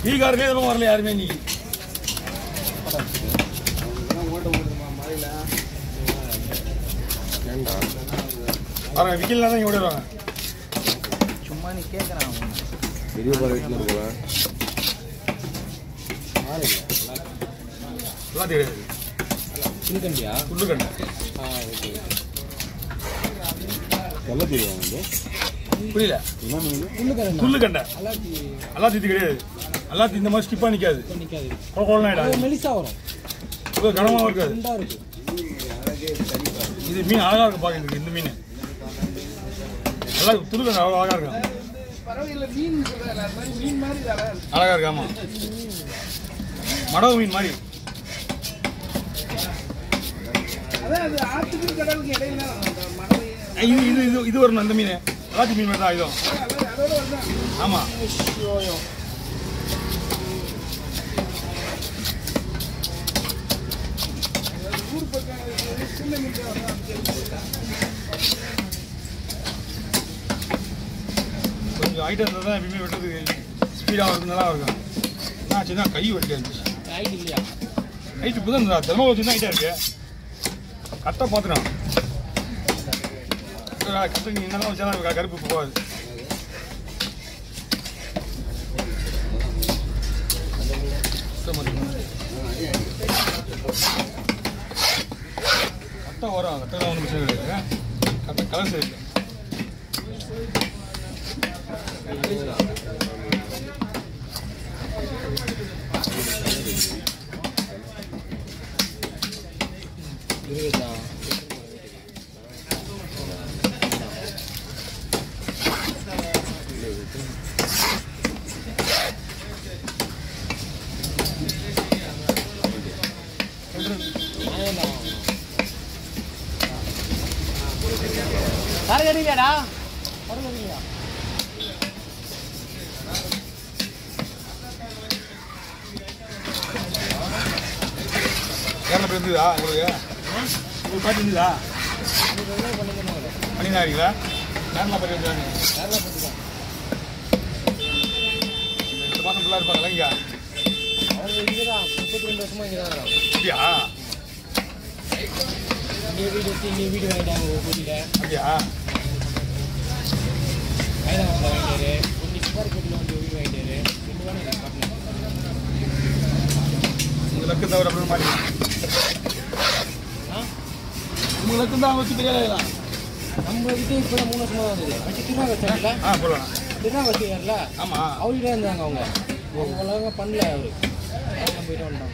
டீக்காரனே இதெல்லாம் வரல யாருமே நீ பாருங்க விக்கெல்லாம் தான் இங்கே ஓடிடுவாங்க சும்மா நீ கேட்குறான் பெரிய பாரு வீட்டில் இருக்கலாம் எல்லாம் தெரியாது சின்கண்டியா துள்ளுக்கண்டை எல்லாம் தெரியும் வந்து புரியல துள்ளுக்கண்டை அல்லா தீத்து கிடையாது அல்லா தீ இந்த மாதிரி ஸ்கிப்பாக நிற்காது குழந்தை மெலிசா வரும் கனமாகவும் இருக்காது இருக்கு இது மீன் அழகாக இருக்கு பார்க்க இந்த மீன் நல்லா துள்ளுக்கண்டை அவ்வளோ அழகாக இருக்கும் அழகாக இருக்கு ஆமாம் மடவு மீன் மாதிரி இது வரணும் அந்த மீன் அலாத்தி மீன் மாதிரி தான் இதுவும் ஆமாம் கொஞ்சம் ஐட்டம் இருந்தால் தான் எப்பயுமே வெட்டுறதுக்கு ஸ்பீடாக இருக்கும் நல்லா இருக்கும் நான் சின்ன கை வெட்டி இருந்துச்சு இல்லையா ஹைட்டு இப்போ தான் தினமும் ஒரு சின்ன ஹைட்டாக இருக்கு கரெக்டாக பார்த்துக்கலாம் கரெக்டாக நீங்கள் என்னெல்லாம் வச்சா கருப்பு போகாது கரெக்டாக வரும் கரெக்டாக ஒன்றும் பிரச்சனை கிடையாது கரெக்டாக கலர் சரி கறிக்கடிக்கடா கேரளா இருந்ததா உங்களுக்கு பாட்டு இருந்ததா பண்ணிதான் இருக்கீங்களா கேரளா பற்றி வந்து இந்த மாதம் ஃபுல்லாக இருப்பாங்களா இங்கே அவங்க இங்கே தான் 32 வருஷமா இங்கே தான் இருக்கிறாங்க அப்படியா இங்கே வீடு வச்சு இங்கே வீடு வாங்கிட்டாங்க ஒரு கோடியில் அப்படியா மைதானத்தில் வாங்கிட்டாரு இன்னைக்கு ஸ்கொயர் ஃபீட்டில் வந்து வீடு வாங்கிட்டாரு 2 வாரம் எனக்கு காட்டணும் உங்கள் லக்கு தவிர அப்படின்னு மாட்டி உங்கள் லக்கு தான் வச்சு தெரியாதா நம்ம கிட்டே இப்போ 3 வருஷமா தான் இருந்தது வச்சு திருநாள் வச்சாங்கல்ல போடலாம் திருநாள் வச்சுக்கார்ல ஆமாம் அவர்கிட்ட இருந்தாங்க அவங்க அவ்வளோங்க பண்ணல அவர் அவங்க போயிட்டு வந்தாங்க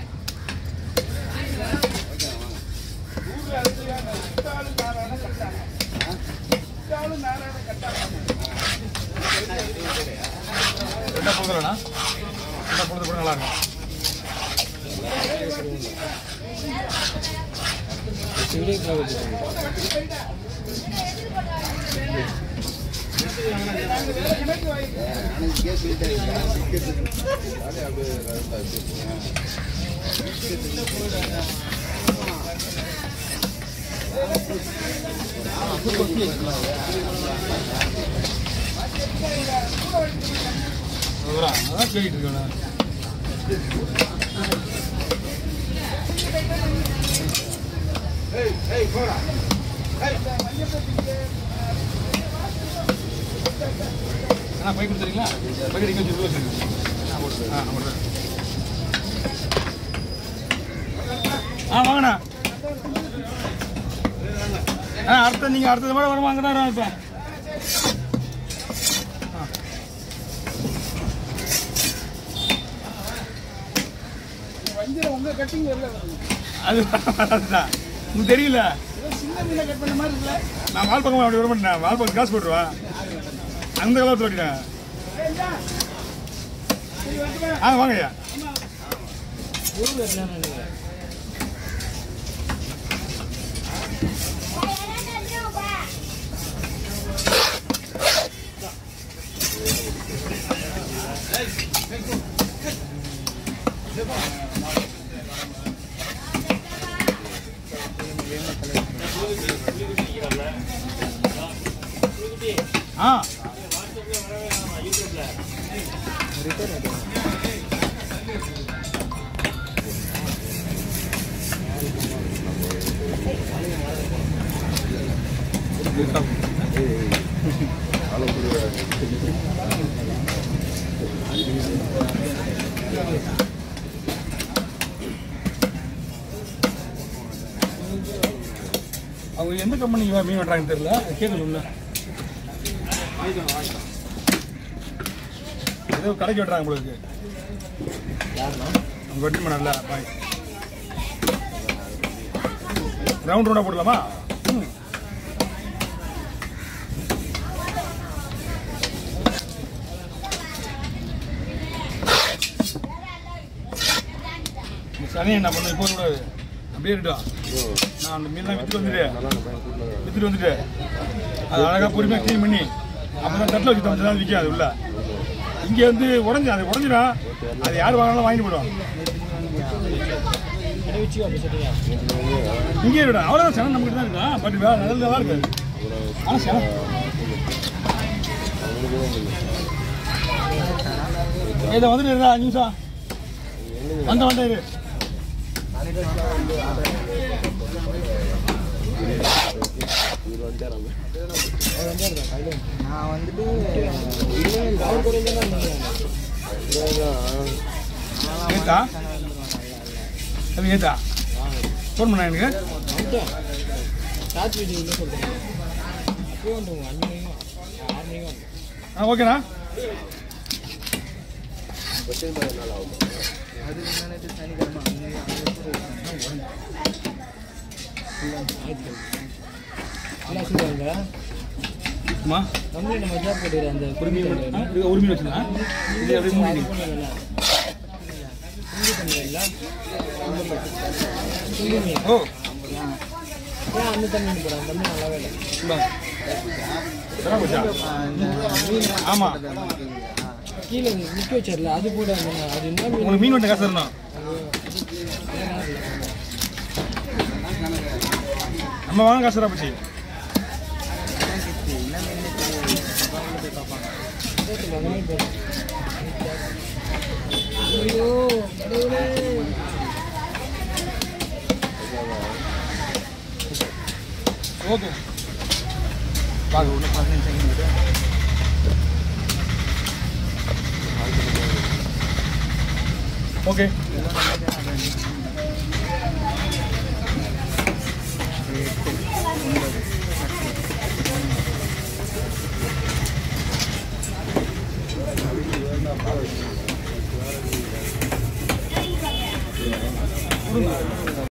ரெண்டா பொழுதுலண்ணா ரெண்டா பொழுது கூட நல்லா இருக்கும் அதான் கேட்டு இருக்கேன் அண்ணா பை கொடுத்துறீங்களா பை அடிக்க வச்சு வாங்கண்ணா அடுத்த நீங்கள் அடுத்தது மாதிரி வர வாங்கினா இப்போ அது அதுதான் உங்களுக்கு தெரியல நான் வால் பக்கம் அப்படி வர மாட்டேன் வால் பக்கம் காசு போட்டுருவேன் அந்த காலத்தில் ஓட்டிட்டேன் வாங்கய்யா அவங்க எந்த கம்பெனிக்கு மீன் வெட்டுறாங்கன்னு தெரியல, கேட்க சொல்லு. ஏதோ கடைக்கு வெட்டுறாங்க உங்களுக்கு. அவங்க வெட்டி பண்ணல பாய். ரவுண்ட் ரவுண்டாக போடலாமா? சனி என்ன பண்ண இப்போ கூடாது, அப்படியே இருக்கட்டும். நான் அந்த மீன்லாம் விற்றுட்டு வந்துட்டு அது அழகாக பொறுமையாக க்ளீன் பண்ணி அப்போ தான் தட்டில் வச்சு தம்பிச்சு தான் விற்கும். அது உள்ள இங்கே வந்து அது உடஞ்சிடும். அது யார் வாங்கினாலும் வாங்கிட்டு போயிடும். இங்கே விடும் அவ்வளோதான். சனம் நம்மகிட்ட தான் இருக்கா. பட் வேலை நல்லா இருக்காது. ஆனால் சனம் இதை வந்துட்டு இருக்கா 5 நிமிஷம் வந்த இரு. நான் வந்துட்டு ஏத்தா அது ஏத்தா ஃபோன் பண்ணா எனக்கு சார்ஜ் வீடியோ இல்லை சொல்கிறேன். அப்போயே வந்துடுவோம் 5 மணிக்கும் 6 மணிக்கும் வந்து. ஓகேண்ணா. அது முன்னாடி சனிக்கிழமை சொல்லுவாங்க. அம்மா கம்பெனி நம்ம ஜாப் போட்டுக்கிற அந்த குருமி ஒரு மீன் வச்சுருந்தா இது அப்படியே மூடி ஓ அந்த தண்ணி போட அந்த தண்ணி நல்லாவே இல்லை. ஆமாம் கீழே நிற்க வச்சிடல அது கூட அது என்ன உங்களுக்கு மீன் வெட்ட காசு தரணும். நம்ம வாங்க காசு போச்சு. ஓகே வாங்க ஒன்று 15 செகண்ட். ஓகே கொடுங்க.